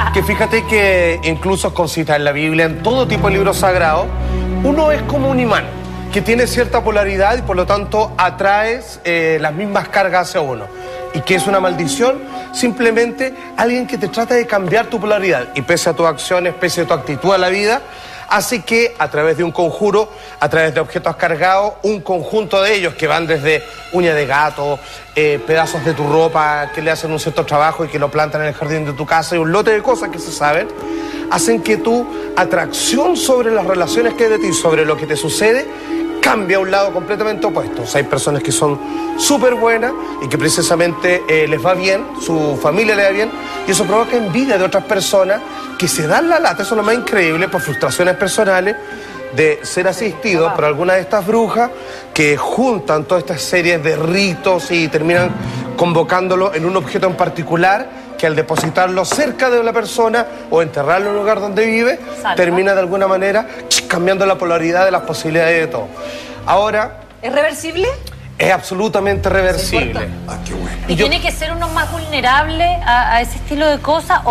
Que fíjate que incluso con citas en la Biblia, en todo tipo de libros sagrados, uno es como un imán, que tiene cierta polaridad y por lo tanto atraes las mismas cargas hacia uno. ¿Y qué es una maldición? Simplemente alguien que te trata de cambiar tu polaridad y pese a tus acciones, pese a tu actitud a la vida, hace que a través de un conjuro, a través de objetos cargados, un conjunto de ellos que van desde uña de gato, pedazos de tu ropa que le hacen un cierto trabajo y que lo plantan en el jardín de tu casa y un lote de cosas que se saben, hacen que tu atracción sobre las relaciones que hay de ti, sobre lo que te sucede, cambia a un lado completamente opuesto. O sea, hay personas que son súper buenas y que precisamente les va bien, su familia le va bien, y eso provoca envidia de otras personas que se dan la lata, eso es lo más increíble, por frustraciones personales, de ser asistidos por alguna de estas brujas que juntan todas estas series de ritos y terminan convocándolo en un objeto en particular que al depositarlo cerca de una persona o enterrarlo en un lugar donde vive, termina de alguna manera cambiando la polaridad de las posibilidades de todo. Ahora... ¿Es reversible? Es absolutamente reversible. Ah, qué bueno. ¿Y tiene que ser uno más vulnerable a ese estilo de cosas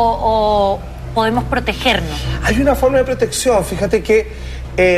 o podemos protegernos? Hay una forma de protección. Fíjate que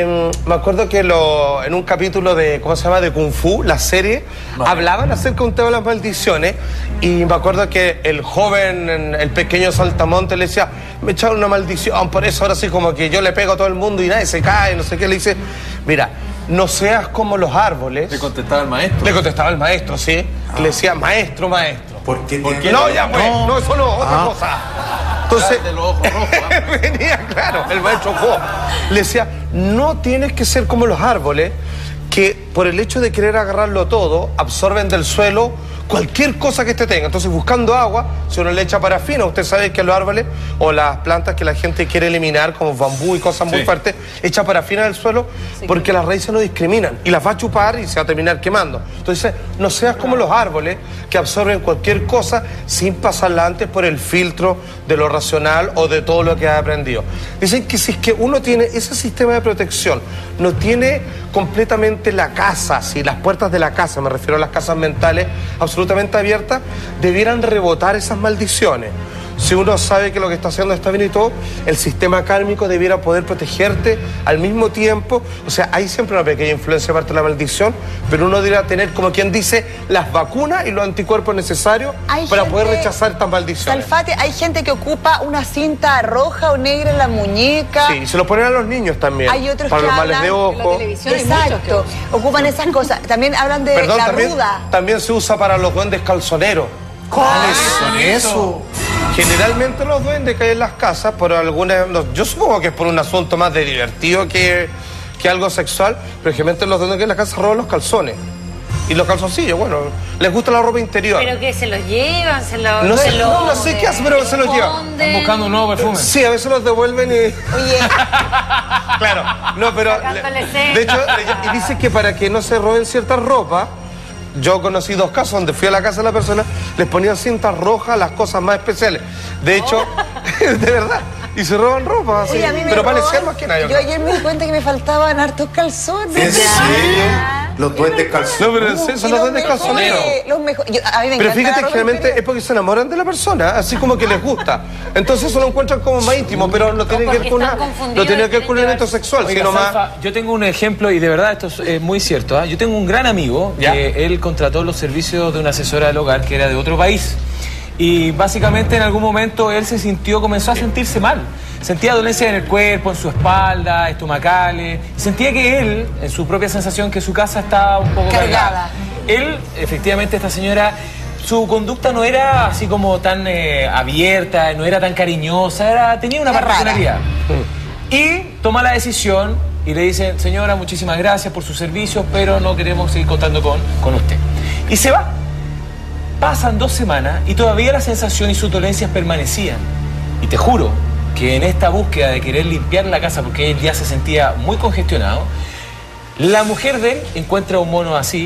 me acuerdo que en un capítulo de, ¿cómo se llama?, de Kung Fu, la serie, hablaban acerca de un tema de las maldiciones y me acuerdo que el joven, el pequeño saltamonte le decía, me echaron una maldición, por eso ahora sí como que yo le pego a todo el mundo y nadie se cae, no sé qué, le dice, mira, no seas como los árboles. Le contestaba el maestro. Le contestaba el maestro, sí. Le decía, maestro, maestro. ¿Por qué? No, ya pues, no, eso no, otra cosa. Entonces, de los ojos rojos, venía, claro, el maestro Jo. Le decía, no tienes que ser como los árboles que por el hecho de querer agarrarlo todo, absorben del suelo cualquier cosa que tenga. Entonces, buscando agua, si uno le echa parafina, usted sabe que los árboles o las plantas que la gente quiere eliminar, como bambú y cosas muy fuertes, echa parafina del suelo porque las raíces no discriminan y las va a chupar y se va a terminar quemando. Entonces, no seas como los árboles que absorben cualquier cosa sin pasarla antes por el filtro de lo racional o de todo lo que ha aprendido. Dicen que si es que uno tiene ese sistema de protección, no tiene completamente la casa, si las puertas de la casa, me refiero a las casas mentales, absolutamente abiertas, debieran rebotar esas maldiciones. Si uno sabe que lo que está haciendo está bien y todo, el sistema kármico debiera poder protegerte al mismo tiempo. O sea, hay siempre una pequeña influencia aparte de la maldición, pero uno debería tener, como quien dice, las vacunas y los anticuerpos necesarios para poder rechazar estas maldiciones. Salfate, hay gente que ocupa una cinta roja o negra en la muñeca. Sí, se lo ponen a los niños también. Hay otros para que los males de ojo. Exacto, ocupan esas cosas. También hablan de Perdón, la también, ruda. también se usa para los duendes calzoneros. ¿Cuáles son eso? Generalmente los duendes que hay en las casas, por alguna... yo supongo que es por un asunto más de divertido que algo sexual, pero generalmente los duendes que hay en las casas roban los calzones. Y los calzoncillos, bueno, les gusta la ropa interior. ¿Pero que se los llevan? No sé qué hacen, pero se los llevan. Están buscando un nuevo perfume. Sí, a veces los devuelven y... Oye, Claro, no, pero... De hecho, y dice que para que no se roben ciertas ropas, yo conocí 2 casos donde fui a la casa de la persona, les ponían cintas rojas, las cosas más especiales. De hecho, de verdad, y se roban ropa así. oye, a mí me pero roban. parecía más que nada. Yo ayer me di cuenta que me faltaban hartos calzones. ¿En serio? Los duendes calzones. No, pero en serio, son los duendes calzoneros. Los mejores. A mí me Pero encanta fíjate la que ropa generalmente interior. es porque se enamoran de la persona, así como que les gusta. Entonces eso lo encuentran como más íntimo, pero no tiene que ver con no tiene que ver con un evento sexual, Oiga, sino más... Salfa, yo tengo un ejemplo y de verdad esto es muy cierto. ¿Ah? Yo tengo un gran amigo que él contrató los servicios de una asesora del hogar que era de otro país. Y básicamente en algún momento él comenzó a sentirse mal. Sentía dolencias en el cuerpo, en su espalda, estomacales. Sentía que él, en su propia sensación, que su casa estaba un poco cargada. Él, efectivamente, esta señora, su conducta no era así como tan abierta, no era tan cariñosa, tenía una particularidad. Y toma la decisión y le dice, señora, muchísimas gracias por sus servicios, pero no queremos seguir contando con usted. Y se va. Pasan 2 semanas y todavía la sensación y sus dolencias permanecían. Y te juro que en esta búsqueda de querer limpiar la casa, porque él ya se sentía muy congestionado, la mujer de él encuentra un mono así.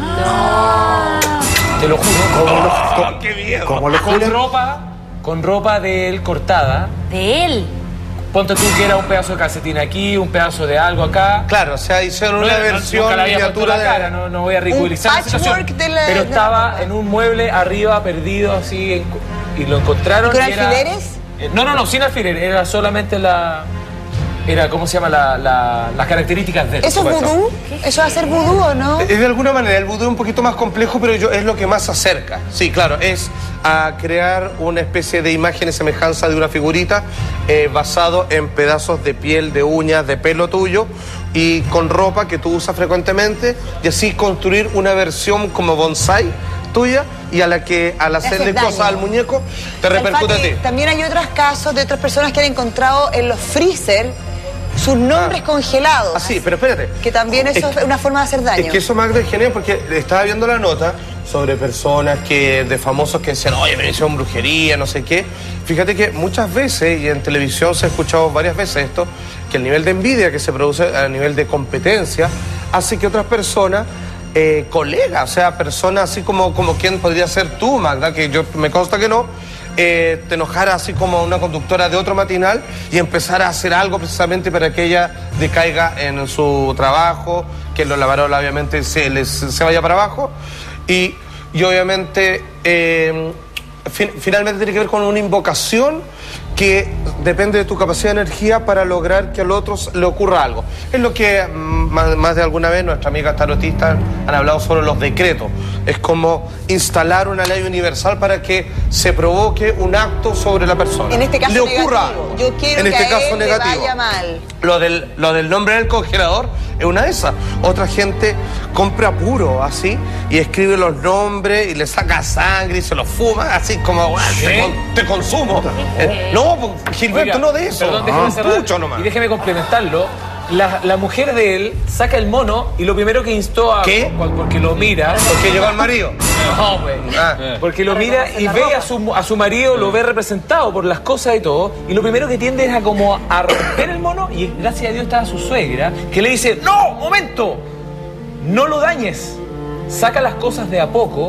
No. Te lo juro. ¡Qué miedo! ¿Cómo lo juran? Con ropa de él cortada. ¿De él? Ponte tú que era un pedazo de calcetín aquí, un pedazo de algo acá. Claro, o sea, hicieron una versión nunca la había puesto miniatura en la cara, no voy a ridiculizar la situación. patchwork de la- pero de la estaba ropa. en un mueble arriba, perdido, así, y lo encontraron. ¿Con y era- alfileres? No, sin alfiler, era solamente era, ¿cómo se llama? Las características de él. ¿Eso es vudú? ¿Eso va a ser vudú o no? Es de alguna manera, el vudú es un poquito más complejo, pero es lo que más se acerca. Sí, claro, es a crear una especie de imagen y semejanza de una figurita basado en pedazos de piel, de uñas, de pelo tuyo y con ropa que tú usas frecuentemente y así construir una versión como bonsai tuya y a la que al hacerle cosas al muñeco te repercute a ti. También hay otros casos de otras personas que han encontrado en los freezer sus nombres congelados. Ah, sí, pero espérate. Que también eso es una forma de hacer daño. Es que eso, Magda, es genial porque estaba viendo la nota sobre personas de famosos que decían, oye, me hicieron brujería, no sé qué. Fíjate que muchas veces, y en televisión se ha escuchado varias veces esto, que el nivel de envidia que se produce a nivel de competencia hace que otras personas, colegas, o sea, personas así como quien podría ser tú, Magda, que yo me consta que no, te enojara así como una conductora de otro matinal y empezar a hacer algo precisamente para que ella decaiga en su trabajo, que los lavarola obviamente se vaya para abajo y obviamente finalmente tiene que ver con una invocación que depende de tu capacidad de energía para lograr que al otro le ocurra algo. Es lo que más de alguna vez nuestras amigas tarotistas han hablado sobre los decretos. Es como instalar una ley universal para que se provoque un acto sobre la persona. En este caso le ocurra negativo. Yo quiero en que este a caso él negativo. le vaya mal. Lo del nombre del congelador es una de esas. Otra gente compra puro así y escribe los nombres y le saca sangre y se lo fuma así como te consumo. No, Gilberto, no de eso. Perdón, déjeme cerrar mucho nomás. y déjeme complementarlo. La mujer de él saca el mono y lo primero que instó a... ¿Qué? Porque lo mira... Porque llegó el marido. No, güey. Porque lo mira y ve a su marido, lo ve representado por las cosas y todo, y lo primero que tiende es a como a romper el mono, y gracias a Dios estaba su suegra, que le dice, ¡no, momento! No lo dañes. Saca las cosas de a poco,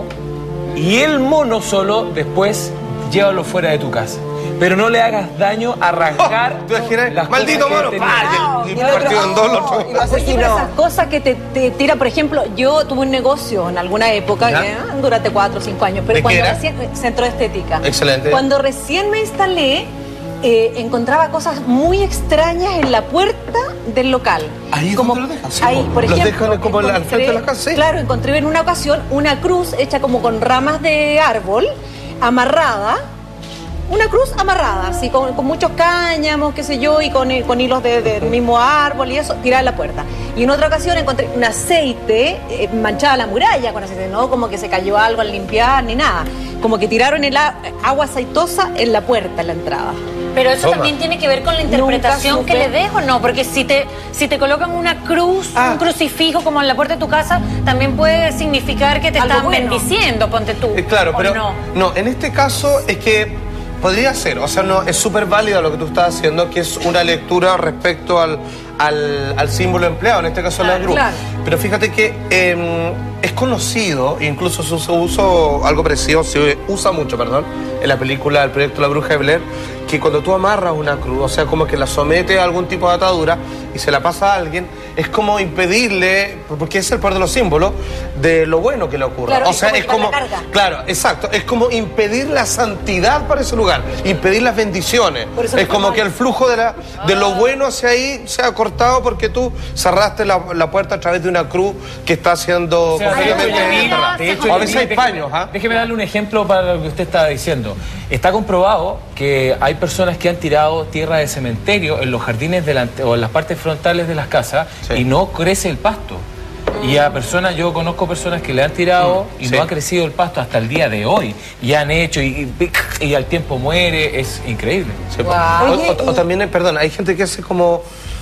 y el mono solo después llévalo fuera de tu casa. Pero no le hagas daño a rasgar las maldito cosas mono. que tenía. Y partido en dos los otros. Y lo asesinó. Esas cosas que te tira, por ejemplo, yo tuve un negocio en alguna época, que durante 4 o 5 años, pero ¿De cuando qué era? recién, centro de estética. Excelente. Cuando recién me instalé, encontraba cosas muy extrañas en la puerta del local. Ahí es como, donde los dejan, sí, ahí, por los ejemplo, dejan como al frente de la casa, sí. Claro, encontré en una ocasión una cruz hecha como con ramas de árbol, amarrada. Una cruz amarrada, así, con muchos cáñamos, qué sé yo, y con hilos del mismo árbol y eso, tirada en la puerta. Y en otra ocasión encontré un aceite manchada la muralla con aceite, no como que se cayó algo al limpiar ni nada. Como que tiraron el agua aceitosa en la puerta, en la entrada. Pero eso también tiene que ver con la interpretación que le dejo, ¿no? Porque si te colocan una cruz, un crucifijo como en la puerta de tu casa, también puede significar que te Algo están bueno. bendiciendo, ponte tú. Claro, pero no, en este caso es que podría ser, o sea, no, es súper válido lo que tú estás haciendo, que es una lectura respecto al símbolo empleado, en este caso la cruz. Claro. Pero fíjate que es conocido, incluso se usó algo parecido, se usa mucho, perdón, en la película El proyecto La Bruja de Blair, que cuando tú amarras una cruz, o sea, como que la sometes a algún tipo de atadura y se la pasa a alguien, es como impedirle, porque es el poder de los símbolos, de lo bueno que le ocurra. Claro, o sea, es como, claro, exacto, es como impedir la santidad para ese lugar, impedir las bendiciones. Es como que el flujo de lo bueno hacia ahí se ha cortado porque tú cerraste la puerta a través de una cruz que está haciendo... O sea, de hecho, a veces hay paños, ¿ah? Déjeme darle un ejemplo para lo que usted estaba diciendo. Está comprobado que hay personas que han tirado tierra de cementerio en los jardines o en las partes frontales de las casas y no crece el pasto. Y a personas, yo conozco personas que le han tirado y no ha crecido el pasto hasta el día de hoy. Y han hecho y al tiempo muere, es increíble. Sí, o también, perdón, hay gente que hace como...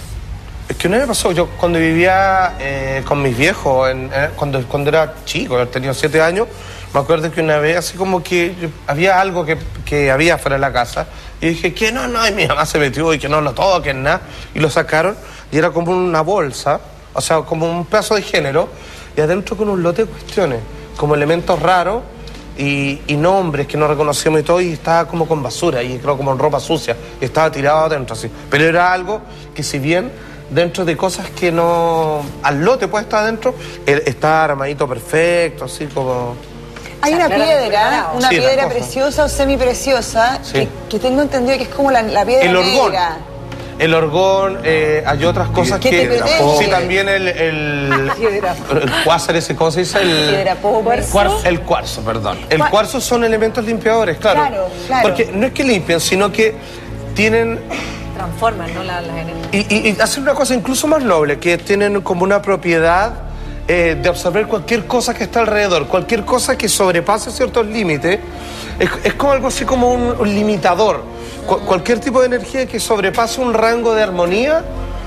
Es que una vez me pasó, yo cuando vivía con mis viejos, cuando era chico, tenía 7 años, me acuerdo que una vez así como que había algo que había fuera de la casa y dije que no, y mi mamá se metió y que no lo toquen, nada, y lo sacaron y era como una bolsa, o sea, como un pedazo de género y adentro con un lote de cuestiones, como elementos raros y nombres que no reconocíamos y todo, y estaba como con basura y creo como en ropa sucia y estaba tirado adentro así, pero era algo que si bien dentro de cosas que no al lote puede estar adentro, está armadito perfecto, así como... Hay una piedra, una Sí, piedra la cosa. preciosa o semipreciosa, Sí. que tengo entendido que es como la piedra El orgón. negra. El orgón, hay otras cosas ¿Qué te protege? Sí, también el cuásar ese cosa, es Piedra pobre. el cuarzo, perdón. El cuarzo son elementos limpiadores, claro. Claro, claro. Porque no es que limpian, sino que tienen... Transforman, ¿no? Las energías. Y hacen una cosa incluso más noble, que tienen como una propiedad de absorber cualquier cosa que está alrededor, cualquier cosa que sobrepase ciertos límites. Es como algo así como un limitador. Cualquier tipo de energía que sobrepase un rango de armonía,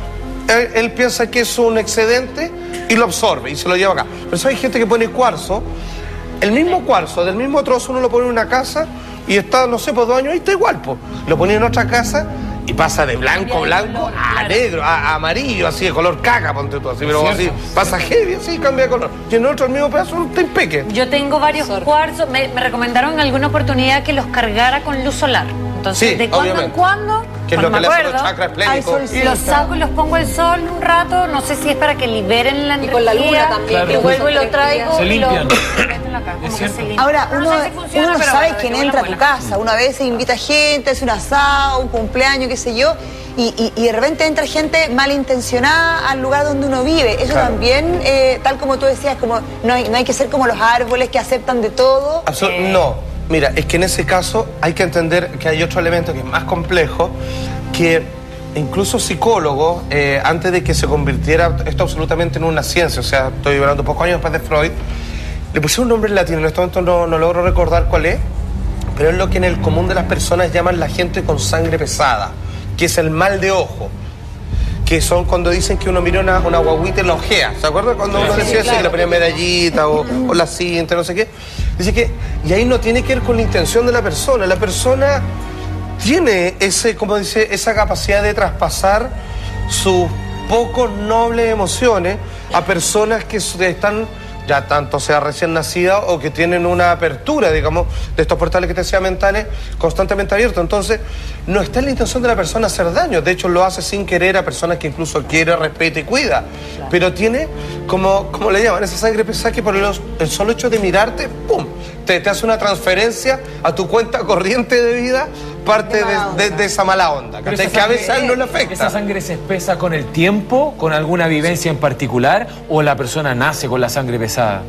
él piensa que es un excedente y lo absorbe y se lo lleva acá. Por eso hay gente que pone cuarzo, el mismo cuarzo, del mismo trozo, uno lo pone en una casa y está, no sé, por 2 años y está igual, pues. Lo pone en otra casa y pasa de blanco a negro, a amarillo, así de color caca, ponte tú, así, pero así, pasa heavy, así, cambia de color. Y en otro, el mismo pedazo, está impeque. Yo tengo varios cuarzos. Me recomendaron en alguna oportunidad que los cargara con luz solar. Entonces, Sí, de cuando en obviamente. cuando, Que es no lo que me le hace los acuerdo, chakras esplénicos. los saco y los pongo al sol un rato. No sé si es para que liberen la Y energía. con la luna también. Claro. Y vuelvo y lo traigo Se y lo limpian. meto en la casa. Como que cierto. se limpia. Ahora, uno, no sé si funciona, uno no pero sabe bueno, quién de que entra a tu buena. casa. Una vez invita gente, hace un asado, un cumpleaños, qué sé yo, y de repente entra gente malintencionada al lugar donde uno vive. Eso Claro. también, tal como tú decías, como no hay que ser como los árboles que aceptan de todo. No, mira, es que en ese caso hay que entender que hay otro elemento que es más complejo, que incluso psicólogos, antes de que se convirtiera esto absolutamente en una ciencia, o sea, estoy hablando pocos años después de Freud, le pusieron un nombre en latino, en este momento no logro recordar cuál es, pero es lo que en el común de las personas llaman la gente con sangre pesada, que es el mal de ojo. Que son cuando dicen que uno mira una guaguita y la ojea. ¿Se acuerdan cuando uno decía eso y le ponía medallita o la cinta, no sé qué? Dice que, y ahí no tiene que ver con la intención de la persona. La persona tiene como dice, esa capacidad de traspasar sus poco nobles emociones a personas que están ya tanto sea recién nacida o que tienen una apertura, digamos, de estos portales que te decía mentales constantemente abiertos. Entonces, no está en la intención de la persona hacer daño. De hecho, lo hace sin querer a personas que incluso quiere, respeta y cuida. Claro. Pero tiene, como le llaman, esa sangre pesada que por el solo hecho de mirarte, ¡pum!, te hace una transferencia a tu cuenta corriente de vida, parte de esa mala onda. Que a veces a él no le afecta. ¿Esa sangre se espesa con el tiempo, con alguna vivencia en particular, o la persona nace con la sangre pesada?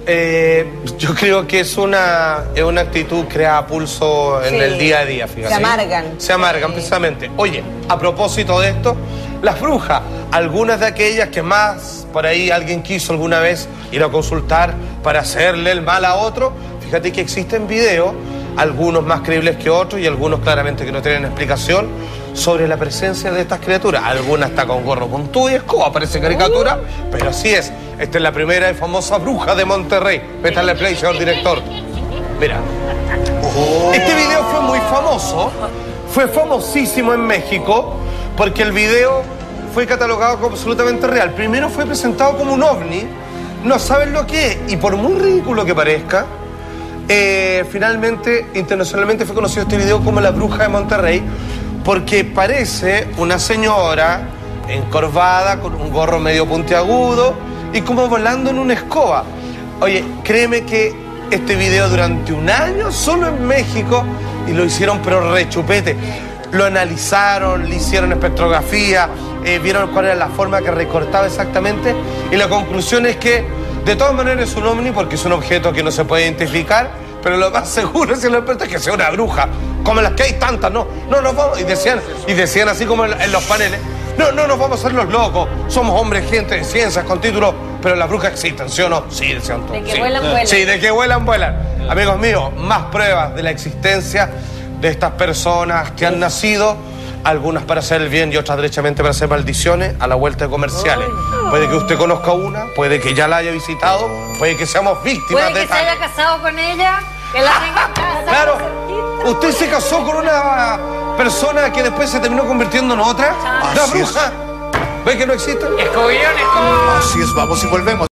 Yo creo que es una actitud creada a pulso en el día a día, fíjate. Se amargan, precisamente. Oye, a propósito de esto, las brujas, algunas de aquellas que más por ahí alguien quiso alguna vez ir a consultar para hacerle el mal a otro, fíjate que existen videos, algunos más creíbles que otros y algunos claramente que no tienen explicación sobre la presencia de estas criaturas. Algunas está con gorro puntudo y escoba, parece caricatura, pero así es. Esta es la primera y famosa bruja de Monterrey. Métale play, señor director. Mira. Este video fue muy famoso, fue famosísimo en México, porque el video fue catalogado como absolutamente real. Primero fue presentado como un ovni, no saben lo que es, y por muy ridículo que parezca, finalmente, internacionalmente fue conocido este video como la bruja de Monterrey, porque parece una señora encorvada, con un gorro medio puntiagudo y como volando en una escoba. Oye, créeme que este video durante un año, solo en México, y lo hicieron pero rechupete. Lo analizaron, le hicieron espectrografía, vieron cuál era la forma que recortaba exactamente, y la conclusión es que de todas maneras es un ovni porque es un objeto que no se puede identificar, pero lo más seguro es que sea una bruja, como las que hay tantas, no nos vamos, y decían así como en los paneles, no nos vamos a hacer los locos, somos hombres, gente de ciencias, con títulos, pero las brujas existen, ¿sí o no? Sí, decían todos. De que vuelan. Sí, de que vuelan. Amigos míos, más pruebas de la existencia de estas personas que han nacido, algunas para hacer el bien y otras derechamente para hacer maldiciones, a la vuelta de comerciales. Puede que usted conozca una, puede que ya la haya visitado, puede que seamos víctimas puede de que se haya casado con ella, que la tenga en casa. Claro, usted se casó con una persona que después se terminó convirtiendo en otra, una bruja. ¿Ve que no existe? Escobillones como... Así es, vamos y volvemos.